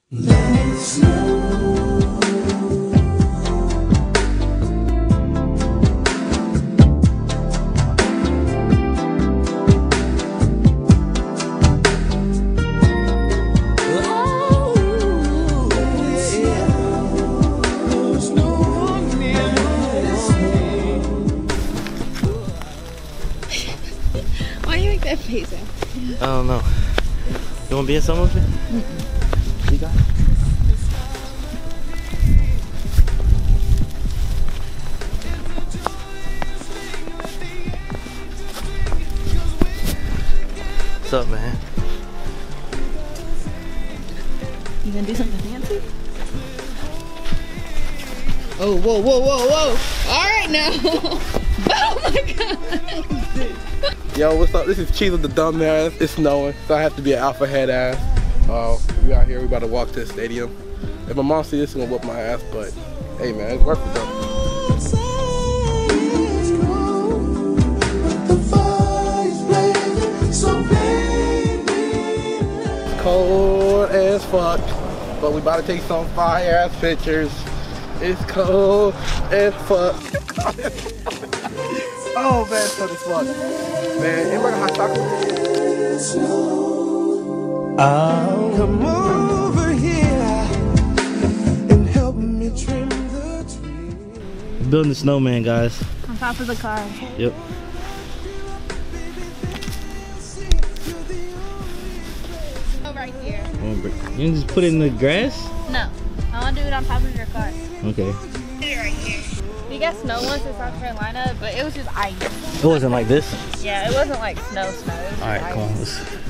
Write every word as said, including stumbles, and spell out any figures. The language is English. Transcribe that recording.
Let it snow. Why do you make that face? I don't know. You want to be in some of it? Mm-mm. You got it? What's up, man? You gonna do something fancy? Oh, whoa, whoa, whoa, whoa! All right now. Oh my god! Yo, what's up? This is Cheese with the dumbass. It's snowing, so I have to be an alpha head ass. Uh, we out here. We about to walk to the stadium. If my mom sees this, she's gonna whoop my ass. But hey, man, it's worth it though. It's cold as fuck, but we about to take some fire ass pictures. It's cold as fuck. Oh man, it's cold as fuck. Man, anybody got hot chocolate? I'll come over here and help me trim the tree. We're building the snowman, guys. On top of the car. Yep. Oh, right here. You can just put it in the grass? No, I want to do it on top of your car. Okay. Right here. We got snow once in South Carolina, but it was just ice. It wasn't like this? Yeah, it wasn't like snow snow. It was Alright, ice. come on. Let's